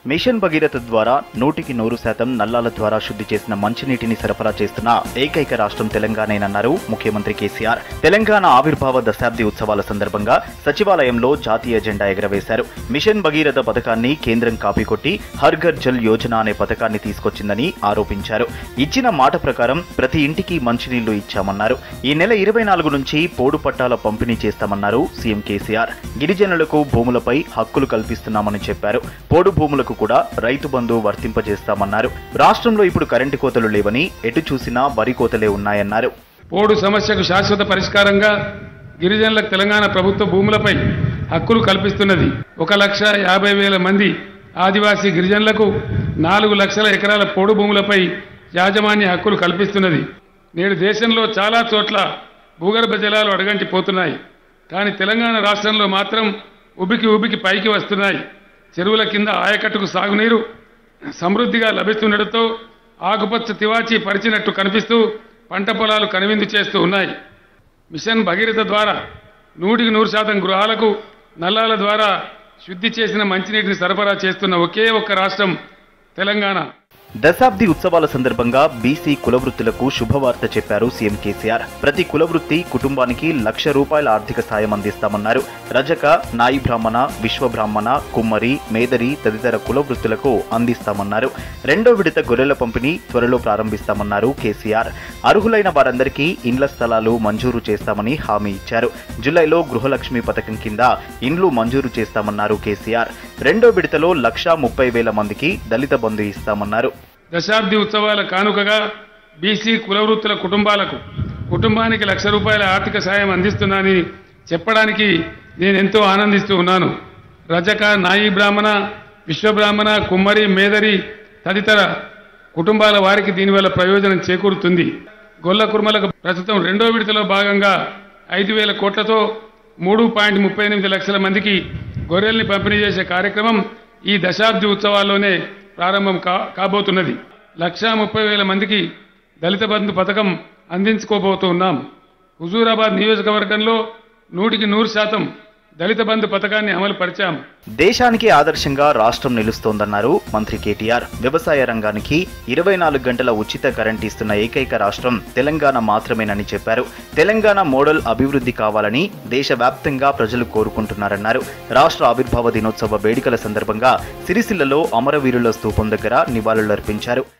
Machine Bhagiratha ద్వారా 100% నల్లాల ద్వారా శుద్ధి చేసిన మంచినీటిని సరఫరా చేస్తున్న ఏకైక రాష్ట్రం తెలంగాణేనన్నారు ముఖ్యమంత్రి కేసీఆర్. తెలంగాణ ఆవిర్భావ దశాబ్ది ఉత్సవాల సందర్భంగా సచివాలయంలో జాతీయ జెండా ఎగరవేశారు. మిషన్ భగీరథ పథకాన్ని కేంద్రం కాపీకొట్టి హర్ ఘర్ జల్ యోజన అనే పథకాన్ని తీసుకొచ్చిందని ఆరోపించారు. ఇచ్చిన మాట ప్రకారం ప్రతి ఇంటికి మంచినీళ్లు ఇచ్చామన్నారు. ఈ నెల 24 నుంచి పోడు పట్టాల పంపిణీ చేస్తామన్నారు సీఎం కేసీఆర్. గిరిజనులకు భూములపై హక్కులు కల్పిస్తున్నామని చెప్పారు. పోడు భూములకు కూడా రైతు బంధు వర్తింపజేస్తామన్నారు. రాష్ట్రంలో ఇప్పుడు కరెంటు కోతలు లేవని, ఎటు చూసినా వరి కోతలే ఉన్నాయన్నారు. పోడు సమస్యకు శాశ్వత పరిష్కారంగా గిరిజనులకు తెలంగాణ ప్రభుత్వ భూములపై హక్కులు కల్పిస్తున్నది. 1,50,000 మంది ఆదివాసీ గిరిజనులకు 4 లక్షల ఎకరాల పోడు భూములపై యాజమాన్య హక్కులు కల్పిస్తున్నది. నేడు దేశంలో చాలా చోట్ల భూగర్భ జలాలు అడగంటిపోతున్నాయి. కానీ తెలంగాణ రాష్ట్రంలో మాత్రం ఉబికి పైకి వస్తున్నాయి. చెరువుల కింద ఆయకట్టుకు సాగునీరు సమృద్ధిగా లభిస్తుండటంతో ఆకుపచ్చ తివాచీ పరిచినట్టు కనిపిస్తూ పంట పొలాలు కనువిందు చేస్తూ ఉన్నాయి. మిషన్ భగీరథ ద్వారా 100% గృహాలకు నల్లాల ద్వారా శుద్ధి చేసిన మంచినీటిని సరఫరా చేస్తున్న ఒకే ఒక్క రాష్ట్రం తెలంగాణ. దశాబ్ది ఉత్సవాల సందర్భంగా బీసీ కులవృత్తులకు శుభవార్త చెప్పారు సీఎం కేసీఆర్. ప్రతి కులవృత్తి కుటుంబానికి ₹1,00,000 ఆర్థిక సాయం అందిస్తామన్నారు. రజక, నాయి బ్రాహ్మణ, విశ్వబ్రాహ్మణ, కుమ్మరి, మేదరి తదితర కులవృత్తులకు అందిస్తామన్నారు. 2వ విడత గొర్రెల పంపిణీ త్వరలో ప్రారంభిస్తామన్నారు కేసీఆర్. అర్హులైన వారందరికీ ఇండ్ల స్థలాలు మంజూరు చేస్తామని హామీ ఇచ్చారు. జులైలో గృహలక్ష్మి పథకం కింద ఇండ్లు మంజూరు చేస్తామన్నారు కేసీఆర్. 2వ విడతలో 1,30,000 మందికి దళిత బంధు ఇస్తామన్నారు. దశాబ్ది ఉత్సవాల కానుకగా బీసీ కులవృత్తుల కుటుంబానికి ₹1,00,000 ఆర్థిక సాయం అందిస్తున్నానని చెప్పడానికి నేనెంతో ఆనందిస్తూ ఉన్నాను. రజక, నాయి బ్రాహ్మణ, విశ్వబ్రాహ్మణ, కుమ్మరి, మేదరి తదితర కుటుంబాల వారికి దీనివల్ల ప్రయోజనం చేకూరుతుంది. గొల్ల కుర్మలకు ప్రస్తుతం 2వ విడతలో భాగంగా 5,000 కోట్లతో 3.38 లక్షల మందికి గొర్రెల్ని పంపిణీ చేసే కార్యక్రమం ఈ దశాబ్ది ఉత్సవాల్లోనే ప్రారంభం కాబోతున్నది. 1,30,000 మందికి దళిత బంధు పథకం అందించుకోబోతున్నాం. హుజూరాబాద్ నియోజకవర్గంలో 100% దళిత బంధు పథకాన్ని అమలు పరిచాం. దేశానికి ఆదర్శంగా రాష్ట్రం నిలుస్తోందన్నారు మంత్రి కేటీఆర్. వ్యవసాయ రంగానికి 24 గంటల ఉచిత కరెంట్ ఇస్తున్న ఏకైక రాష్ట్రం తెలంగాణ మాత్రమేనని చెప్పారు. తెలంగాణ మోడల్ అభివృద్ధి కావాలని దేశవ్యాప్తంగా ప్రజలు కోరుకుంటున్నారన్నారు. రాష్ట్ర ఆవిర్భావ దినోత్సవ వేడుకల సందర్భంగా సిరిసిల్లలో అమరవీరుల స్తూపం దగ్గర నివాళులర్పించారు.